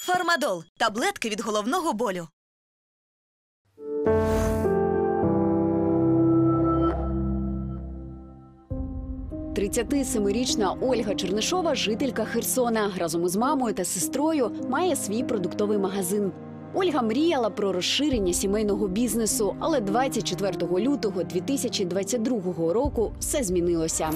Фармадол – таблетки від головного болю. Тридцятисемирічна Ольга Чернишова – жителька Херсона. Разом із мамою та сестрою має свій продуктовий магазин. Ольга мріяла про розширення сімейного бізнесу, але 24 лютого 2022 року все змінилося.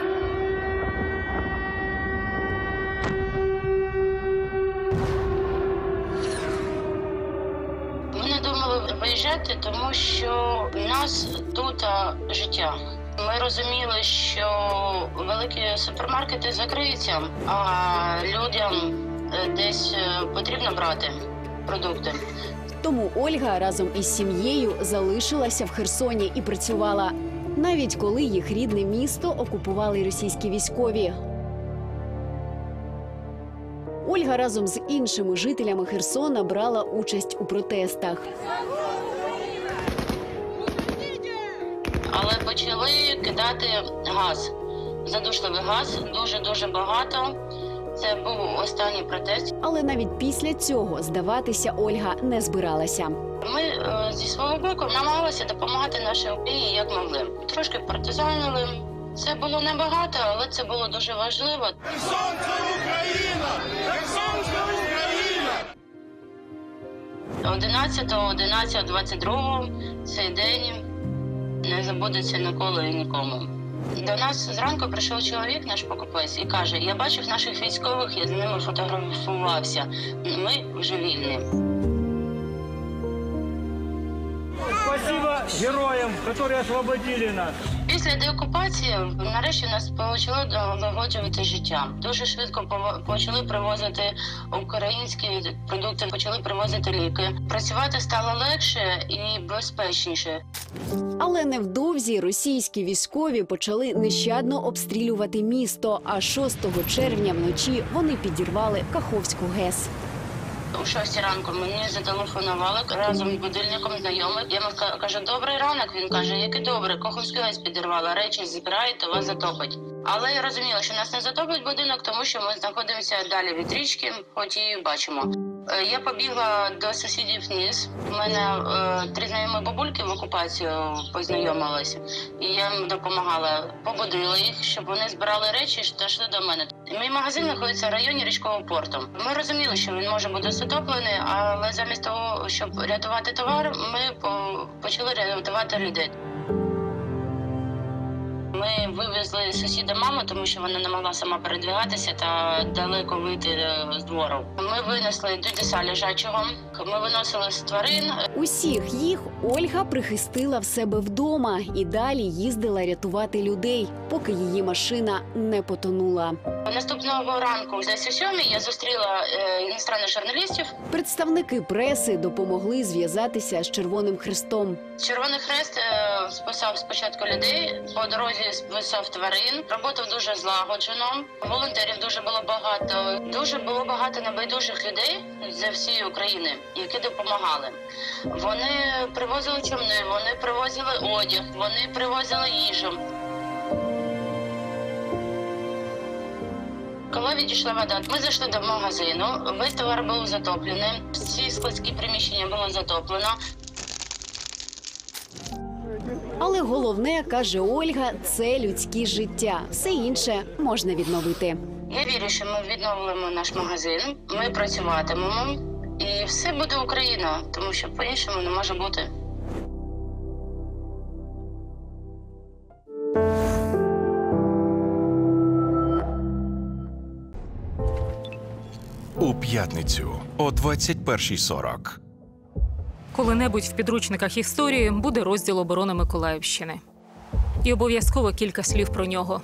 Ми не думали виїжджати, тому що в нас тут життя. Ми розуміли, що великі супермаркети закриються, а людям десь потрібно брати продукти. Тому Ольга разом із сім'єю залишилася в Херсоні і працювала, навіть коли їх рідне місто окупували російські військові. Ольга разом з іншими жителями Херсона брала участь у протестах. Але почали кидати газ. Задушливий газ, дуже-дуже багато. Це був останній протест. Але навіть після цього здаватися Ольга не збиралася. Ми зі свого боку намагалися допомагати нашій Україні як могли. Трошки партизанили. Це було небагато, але це було дуже важливо. Херсон – це Україна! Херсон – це Україна! 11.11.22 цей день не забудеться ніколи і нікому. До нас зранку прийшов чоловік, наш покупець, і каже: я бачив наших військових, я з ними фотографувався. Ми вже вільні. Спасибо героям, які освободили нас. Після деокупації нарешті нас почало налагоджувати життя. Дуже швидко почали привозити українські продукти, почали привозити ліки. Працювати стало легше і безпечніше. Але невдовзі російські військові почали нещадно обстрілювати місто, а 6 червня вночі вони підірвали Каховську ГЕС. У 6 ранку мені зателефонували разом з будильником знайомий. Я йому кажу: добрий ранок. Він каже: який добрий, Каховську ГЕС підірвала, речі зібрайте, вас затопить. Але я розуміла, що нас не затопить будинок, тому що ми знаходимося далі від річки, хоч і бачимо. Я побігла до сусідів вниз. У мене 3 знайомі бабульки в окупацію познайомилися. І я їм допомагала. Побудила їх, щоб вони збирали речі та йшли до мене. Мій магазин знаходиться в районі річкового порту. Ми розуміли, що він може бути затоплений, але замість того, щоб рятувати товар, ми почали рятувати людей. Ми вивезли сусіда маму, тому що вона не могла сама передвигатися та далеко вийти з двору. Ми винесли дідуся лежачого, ми виносили з тварин. Усіх їх Ольга прихистила в себе вдома і далі їздила рятувати людей, поки її машина не потонула. Наступного ранку, десь о 7-й, я зустріла іностранних журналістів. Представники преси допомогли зв'язатися з Червоним Хрестом. Червоний Хрест спасав спочатку людей, по дорозі спасав тварин. Робота дуже злагоджено, волонтерів дуже було багато. Дуже було багато небайдужих людей з всієї України, які допомагали. Вони привозили човни, вони привозили одяг, вони привозили їжу. Коли відійшла вода, ми зайшли до магазину, весь товар був затоплений, всі складські приміщення було затоплено. Але головне, каже Ольга, це людське життя. Все інше можна відновити. Я вірю, що ми відновимо наш магазин, ми працюватимемо, і все буде Україна, тому що по-іншому не може бути. У п'ятницю о 21:40. Коли-небудь в підручниках історії буде розділ оборони Миколаївщини. І обов'язково кілька слів про нього.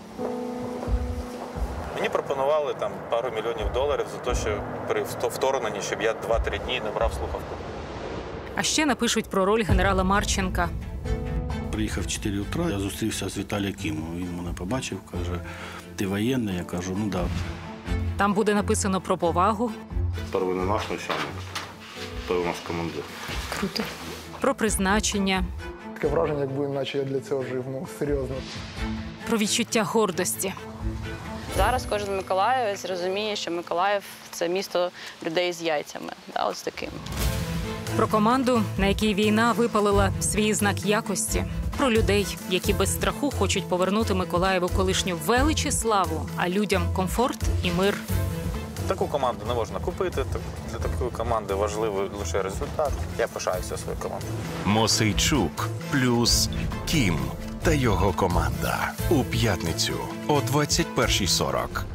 Мені пропонували там пару мільйонів доларів за те, що при вторгненні, щоб я 2-3 дні не брав слухавку. А ще напишуть про роль генерала Марченка. Приїхав в 4 утра, я зустрівся з Віталієм Кімом. Він мене побачив, каже: ти воєнний? Я кажу: ну так. Там буде написано про повагу. Перший не наш начальник, той у нас командир. Круто. Про призначення. Таке враження, якби наче я для цього жив, ну серйозно. Про відчуття гордості. Зараз кожен миколаївець розуміє, що Миколаїв – це місто людей з яйцями. Да, ось таким. Про команду, на якій війна випалила свій знак якості. Про людей, які без страху хочуть повернути Миколаєву колишню велич і славу, а людям комфорт і мир. Таку команду не можна купити. Для такої команди важливий лише результат. Я пишаюся своєю командою. Мосейчук плюс Кім та його команда. У п'ятницю о 21:40.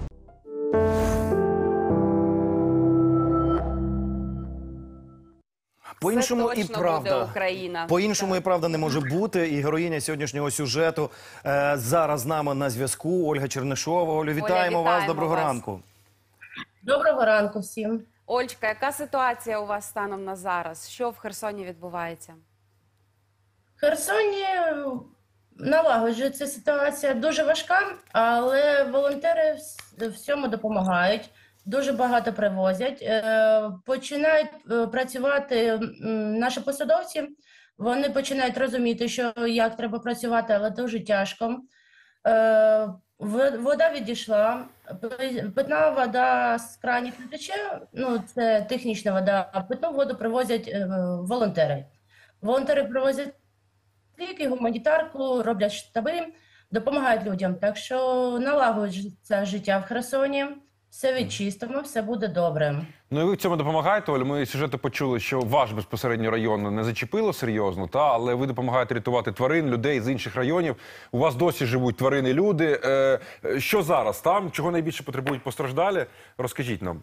По-іншому і точно правда. буде Україна. По-іншому і правда не може бути. І героїня сьогоднішнього сюжету зараз з нами на зв'язку. Ольга Чернишова. Олю, вітаємо вас. Доброго ранку. Доброго ранку всім. Ольчка, яка ситуація у вас станом на зараз? Що в Херсоні відбувається? В Херсоні налагоджується ситуація. Дуже важка, але волонтери всьому допомагають. Дуже багато привозять. Починають працювати наші посадовці. Вони починають розуміти, що як треба працювати, але дуже тяжко. Вода відійшла, питна вода з кранів не тече, ну це технічна вода, а питну воду привозять волонтери. Волонтери привозять ліки, гуманітарку, роблять штаби, допомагають людям. Так що налагоджується життя в Херсоні, все відчистимо, все буде добре. Ну і ви в цьому допомагаєте, Оля. Ми сюжети почули, що ваш безпосередньо район не зачепило серйозно, але ви допомагаєте рятувати тварин, людей з інших районів. У вас досі живуть тварини, люди. Що зараз там? Чого найбільше потребують постраждалі? Розкажіть нам.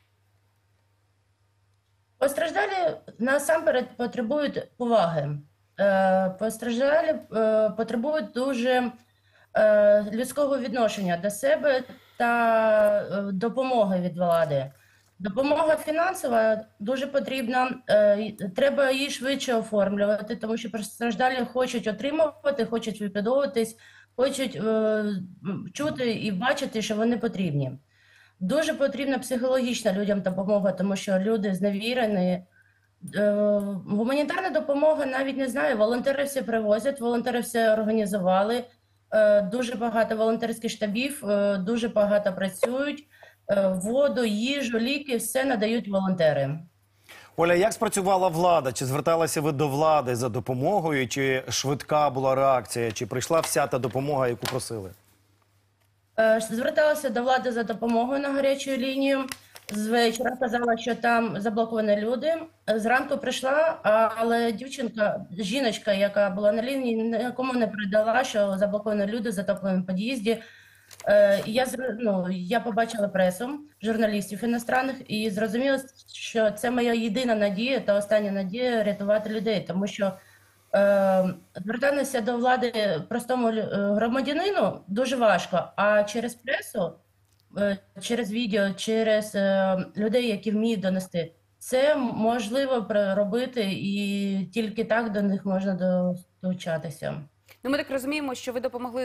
Постраждалі насамперед потребують поваги. Постраждалі потребують дуже людського відношення до себе та допомоги від влади. Допомога фінансова дуже потрібна, треба її швидше оформлювати, тому що постраждалі хочуть отримувати, хочуть відбудовуватись, хочуть чути і бачити, що вони потрібні. Дуже потрібна психологічна людям допомога, тому що люди зневірені. Гуманітарна допомога навіть не знаю, волонтери все привозять, волонтери все організували. Дуже багато волонтерських штабів, дуже багато працюють. Воду, їжу, ліки – все надають волонтери. Оля, як спрацювала влада? Чи зверталися ви до влади за допомогою? Чи швидка була реакція? Чи прийшла вся та допомога, яку просили? Зверталася до влади за допомогою на гарячу лінію. З вечора казала, що там заблоковані люди. Зранку прийшла, але жіночка, яка була на лінії, нікому не передала, що заблоковані люди в затопленому під'їзді. Я побачила пресу, журналістів іностранних, і зрозуміла, що це моя єдина надія та остання надія рятувати людей, тому що звертатися до влади простому громадянину дуже важко, а через пресу, через відео, через людей, які вміють донести, це можливо робити, і тільки так до них можна долучатися. Ну, ми так розуміємо, що ви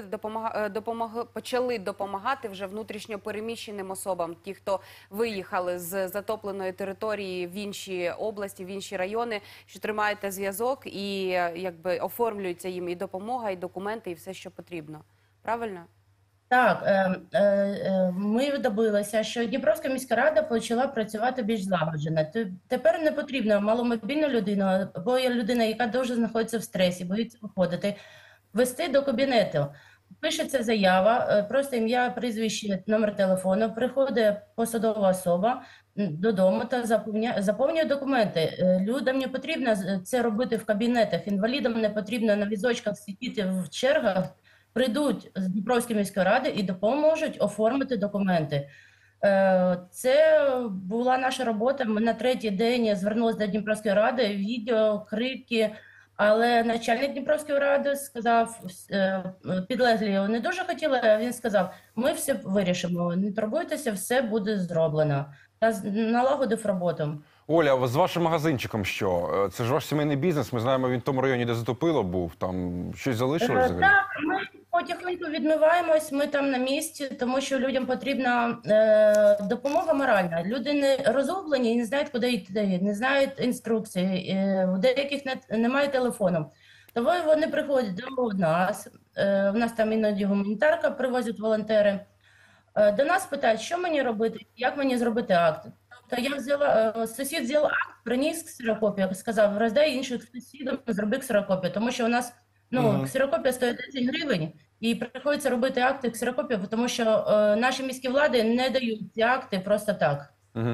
почали допомагати вже внутрішньо переміщеним особам, ті, хто виїхали з затопленої території в інші області, в інші райони, що тримаєте зв'язок і якби оформлюється їм і допомога, і документи, і все, що потрібно. Правильно? Так, ми добилися, що Дніпровська міська рада почала працювати більш злагоджено. Тепер не потрібна маломобільна людина, або є людина, яка дуже знаходиться в стресі, боїться виходити, вести до кабінету. Пишеться заява, просто ім'я, прізвище, номер телефону, приходить посадова особа додому та заповнює документи. Людям не потрібно це робити в кабінетах, інвалідам не потрібно на візочках сидіти в чергах, прийдуть з Дніпровської міської ради і допоможуть оформити документи. Це була наша робота. Ми на третій день звернулися до Дніпровської ради, відео, крики, але начальник Дніпровської ради сказав, підлеглі не дуже хотіли, а він сказав, ми все вирішимо, не турбуйтеся, все буде зроблено. Та налагодив роботу. Оля, з вашим магазинчиком що? Це ж ваш сімейний бізнес, ми знаємо, він в тому районі, де затопило був, там щось залишилось взагалі? Так, ми потихеньку відмиваємось, ми там на місці, тому що людям потрібна допомога моральна. Люди не розгублені і не знають, куди йти, не знають інструкції, у деяких немає телефону. Тому вони приходять до нас, у нас там іноді гуманітарка привозять волонтери. До нас питають, що мені робити, як мені зробити акт. Тобто я взяла, сусід взяв акт, приніс ксерокопію, сказав, роздай інших сусідам, зроби ксерокопію, тому що у нас ксерокопія стоїть 10 гривень, і приходиться робити акти ксерокопію, тому що наші міські влади не дають ці акти просто так.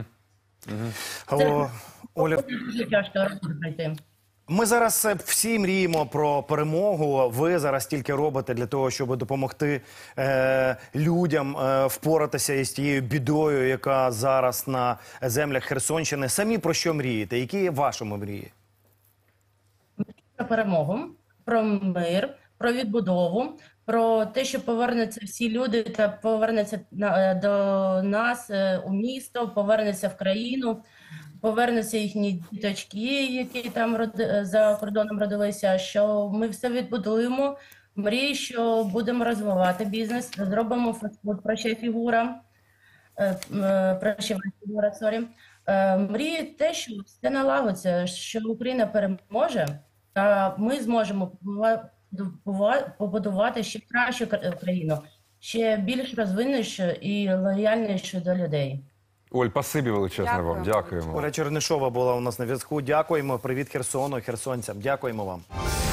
Це Оля, дуже тяжко пройти. ми зараз всі мріємо про перемогу. Ви зараз стільки робите для того, щоб допомогти людям впоратися із тією бідою, яка зараз на землях Херсонщини. Самі про що мрієте? Які є ваші мрії? Про перемогу, про мир, про відбудову, про те, що повернуться всі люди та повернуться до нас у місто, повернуться в країну, повернуться їхні діточки, які там за кордоном родилися, що ми все відбудуємо. Мрію, що будемо розвивати бізнес, зробимо фастфуд «Прощай, фігура». Мрію те, що все налагодиться, що Україна переможе, та ми зможемо побудувати ще кращу країну, ще більш розвиненішу і лояльнішу до людей. Оль, спасибі величезне вам. Дякуємо. Оля Чернишова була у нас на зв'язку. Дякуємо. Привіт Херсону, херсонцям. Дякуємо вам.